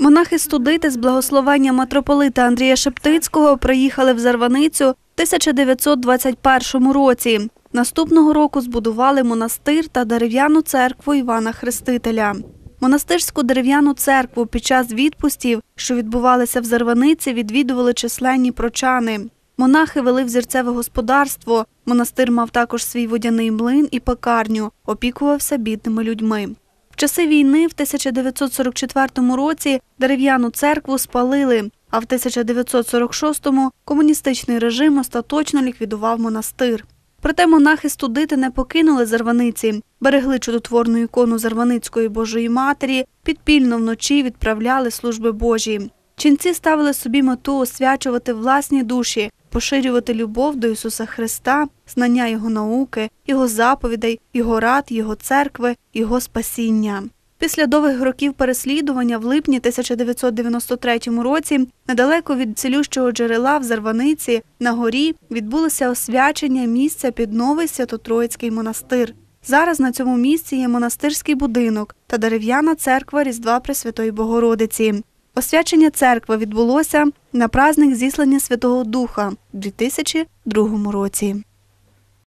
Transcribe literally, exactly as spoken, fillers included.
Монахи-студити з благословення митрополита Андрія Шептицького приїхали в Зарваницю в тисяча дев'ятсот двадцять першому році. Наступного року збудували монастир та дерев'яну церкву Івана Хрестителя. Монастирську дерев'яну церкву під час відпустів, що відбувалися в Зарваниці, відвідували численні прочани. Монахи вели взірцеве господарство, монастир мав також свій водяний млин і пекарню, опікувався бідними людьми. В часи війни в тисяча дев'ятсот сорок четвертому році дерев'яну церкву спалили, а в тисяча дев'ятсот сорок шостому комуністичний режим остаточно ліквідував монастир. Проте монахи-студити не покинули Зарваниці, берегли чудотворну ікону Зарваницької Божої Матері, підпільно вночі відправляли служби Божі. Ченці ставили собі мету освячувати власні душі, поширювати любов до Ісуса Христа, знання Його науки, Його заповідей, Його рад, Його церкви, Його спасіння. Після довгих років переслідування в липні тисяча дев'ятсот дев'яносто третьому році недалеко від цілющого джерела в Зарваниці на горі відбулося освячення місця під новий Свято-Троїцький монастир. Зараз на цьому місці є монастирський будинок та дерев'яна церква Різдва Пресвятої Богородиці. Освячення церкви відбулося на праздник Зіслання Святого Духа у дві тисячі другому році.